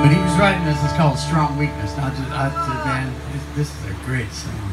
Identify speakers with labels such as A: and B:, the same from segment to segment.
A: But he was writing this. It's called "Strong Weakness." And I said, man, this is a great song.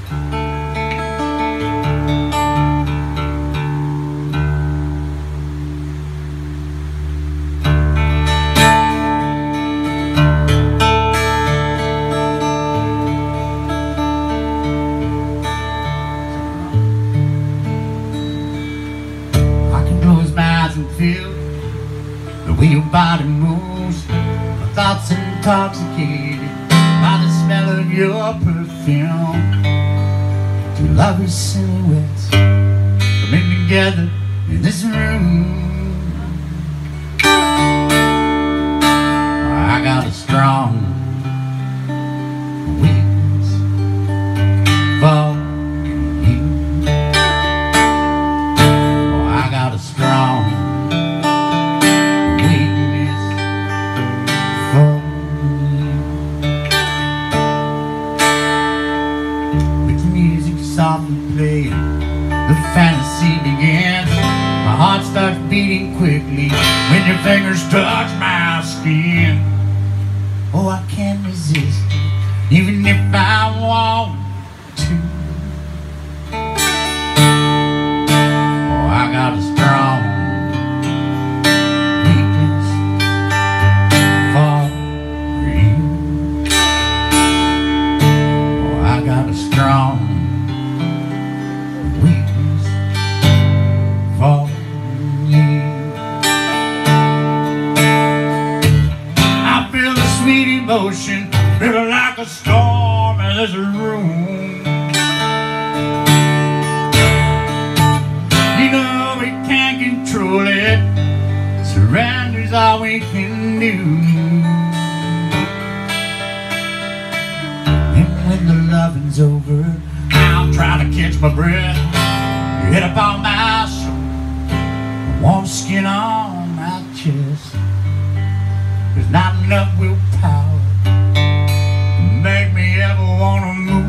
A: And feel the way your body moves. My thoughts intoxicated by the smell of your perfume. Two lovely silhouettes coming together in this room. I got a strong weakness for you. I got a strong softly playing, the fantasy begins. My heart starts beating quickly when your fingers touch my skin. Oh, I can't resist it, even if I want to. Oh, I got a strong weakness for you. Oh, I got a strong weakness for you. I feel the sweet emotion, feel like a storm in this room. You know we can't control it, surrender's all we can do. And when the loving's over, I'm trying to catch my breath. You hit up on my soul, warm skin on my chest. There's not enough willpower to make me ever wanna move.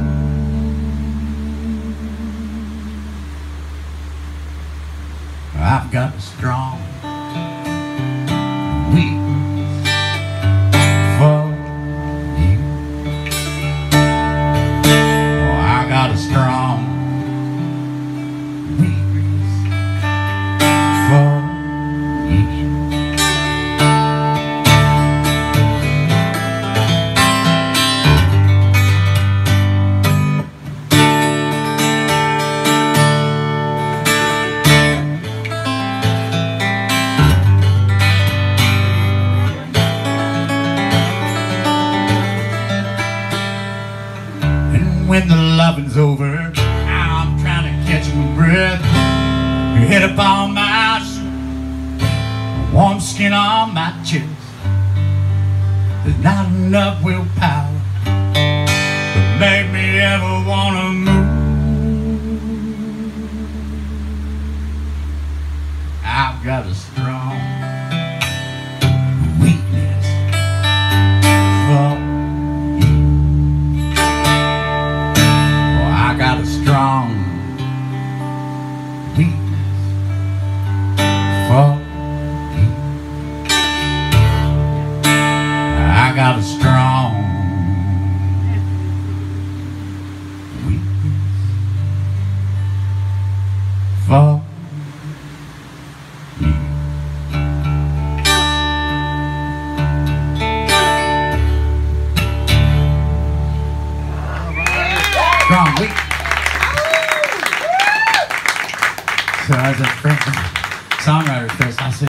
A: I've got a strong weakness for you. Oh, I got a strong weakness for you. When the loving's over, I'm trying to catch my breath. You hit up on my soul, warm skin on my chest. There's not enough willpower to make me ever wanna move. I've got a strong weakness for got a strong weakness for you. I got a strong weakness for you. Strong weakness. So as a French songwriter, Chris, I said,